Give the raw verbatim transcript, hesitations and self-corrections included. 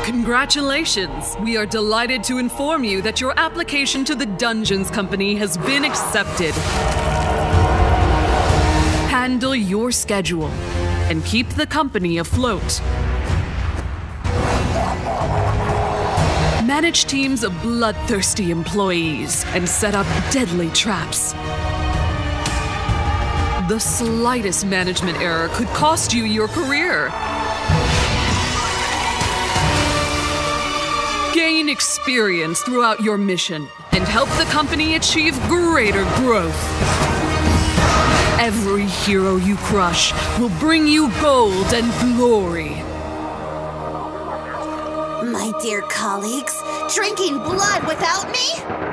Congratulations! We are delighted to inform you that your application to the Dungeons Company has been accepted. Handle your schedule and keep the company afloat. Manage teams of bloodthirsty employees and set up deadly traps. The slightest management error could cost you your career. Gain experience throughout your mission and help the company achieve greater growth. Every hero you crush will bring you gold and glory. My dear colleagues, drinking blood without me?